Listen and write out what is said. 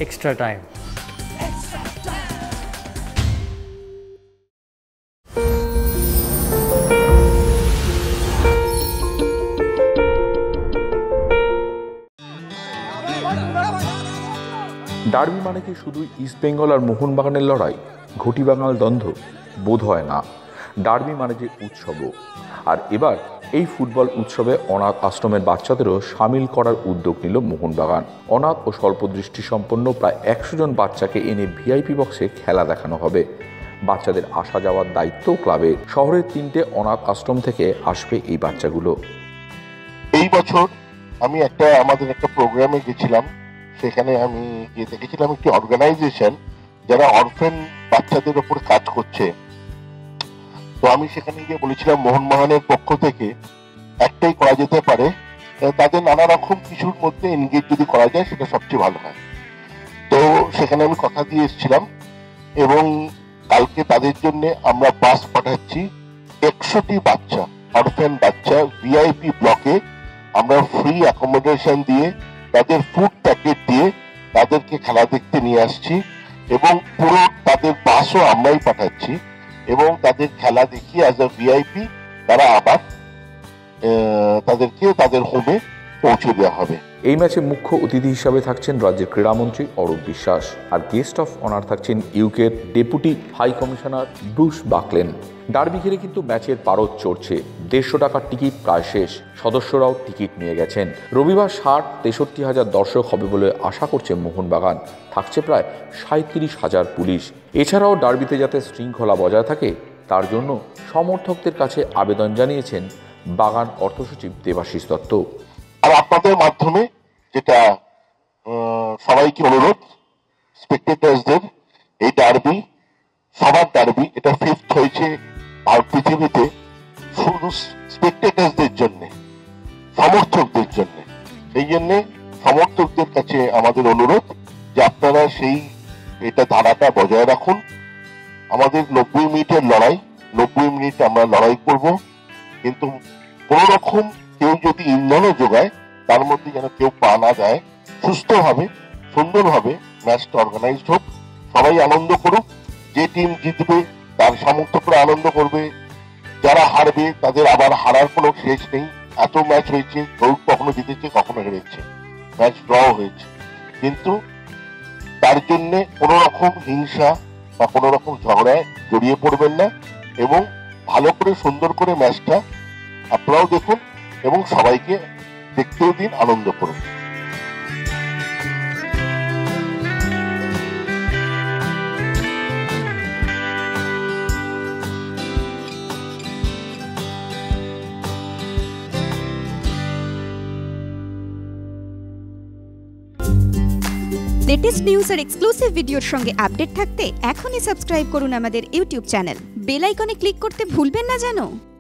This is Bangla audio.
extra time. ডার্বি মানে কি শুধু ইস্টবেঙ্গল আর মোহনবাগানের লড়াই, ঘটি বাঙাল দ্বন্দ্ব? বোধ হয় না। ডার্বি মানে যে উৎসবও। আর এবার এই ফুটবল উৎসবে অনাথ আশ্রমের বাচ্চাদেরও সামিল করার উদ্যোগ নিল মোহনবাগান। অনাথ ও স্বল্প দৃষ্টিসম্পন্ন প্রায় 100 জন বাচ্চাকে এনে ভিআইপি বক্সে খেলা দেখানো হবে। বাচ্চাদের আসা যাওয়ার দায়িত্ব ক্লাবের। শহরের 3টে অনাথ আশ্রম থেকে আসবে এই বাচ্চাগুলো। এই বছর আমি আমাদের একটা প্রোগ্রামে গেছিলাম, সেখানে আমি গিয়ে দেখেছিলাম একটি অর্গানাইজেশন যারা অরফেন বাচ্চাদের উপর কাজ করছে। তো আমি সেখানে গিয়ে বলেছিলাম মোহনবাগানের পক্ষ থেকে একটাই করা যেতে পারে, তাদের নানা রকম কিছুর মধ্যে এনগেজ যদি করা যায় সেটা সবচেয়ে ভালো হয়। তো সেখানে আমি কথা দিয়ে এসেছিলাম এবং কালকে তাদের জন্য আমরা বাস পাঠাচ্ছি। 100টি বাচ্চা, অরফেন বাচ্চা, ভিআইপি ব্লকে আমরা ফ্রি অ্যাকোমোডেশন দিয়ে, তাদের ফুড প্যাকেট দিয়ে তাদেরকে খেলা দেখতে নিয়ে আসছি এবং পুরো তাদের বাসও আমরাই পাঠাচ্ছি এবং তাদের খেলা দেখিয়ে অ্যাজ আ ভিআইপি তারা আবার তাদেরকে তাদের হোমে পৌঁছে দেওয়া হবে। এই ম্যাচে মুখ্য অতিথি হিসাবে থাকছেন রাজ্যের ক্রীড়ামন্ত্রী অরূপ বিশ্বাস, আর গেস্ট অফ অনার থাকছেন ইউকের deputy high commissioner Bruce Bucknell. Derby ঘিরে কিন্তু ম্যাচের পারদ চড়ছে। 150 টাকার টিকিট প্রায় শেষ, সদস্যরাও টিকিট নিয়ে গেছেন। রবিবার 60-63 দর্শক হবে বলে আশা করছে মোহনবাগান। থাকছে প্রায় 37,000 পুলিশ। এছাড়াও ডার্বিতে যাতে শৃঙ্খলা বজায় থাকে তার জন্য সমর্থকদের কাছে আবেদন জানিয়েছেন বাগান অর্থসচিব দেবাশিস দত্ত। আর আপনাদের মাধ্যমে যেটা সবাইকে অনুরোধ, স্পেকটেটার্সদের এই ডার্বি সবার ডার্বি, এটা 5th হয়েছে ভারত পৃথিবীতে শুধু স্পেকটেটার্সদের জন্য, সমর্থকদের জন্য। সেই জন্য সমর্থকদের কাছে আমাদের অনুরোধ যে আপনারা এটা ধারাটা বজায় রাখুন। আমাদের 90 মিনিটের লড়াই, 90 মিনিট আমরা লড়াই করব, কিন্তু কোন রকম কেউ যদি ইন্ধনও যোগায় তার মধ্যে যেন কেউ পা না দেয়। সুস্থভাবে সুন্দরভাবে ম্যাচটা অর্গানাইজড হোক, সবাই আনন্দ করুক। যে টিম জিতবে তার সমর্থকরা আনন্দ করবে, যারা হারবে তাদের আবার হারার কোনো শেষ নেই। এত ম্যাচ হয়েছে, কখনো জিতেছে কখনো হেরেছে, ম্যাচ ড্র হয়েছে, কিন্তু তার জন্য কোনো রকম হিংসা বা কোনো রকম ঝগড়ায় জড়িয়ে পড়বেন না এবং ভালো করে সুন্দর করে ম্যাচটা আপনারাও দেখুন এবং সবাইকে দেখতেও দিন, আনন্দ করুন। লেটেস্ট নিউজ আর এক্সক্লুসিভ ভিডিওর সঙ্গে আপডেট থাকতে এখনই সাবস্ক্রাইব করুন আমাদের ইউটিউব চ্যানেল। বেল আইকনে ক্লিক করতে ভুলবেন না যেন।